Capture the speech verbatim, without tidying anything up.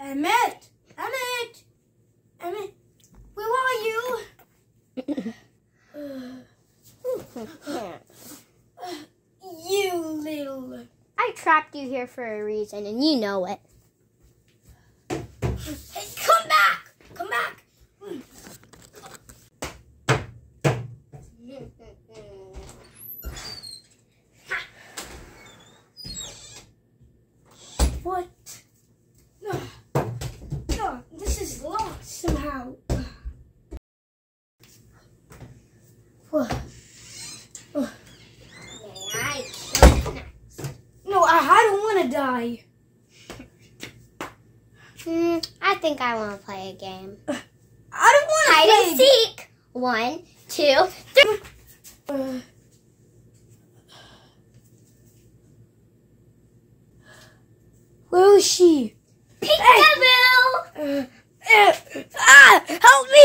Emmett! Emmett! Emmett! Where are you? You little... I trapped you here for a reason, and you know it. Hey, come back! Come back! What? No. No, this is lost somehow. What? Oh. May I kill you next? No, I, I don't want to die. Hmm, I think I want to play a game. I don't want to play. Hide and seek. One, two, three. Uh, where is she? Peekaboo! Uh, uh, ah! Help me!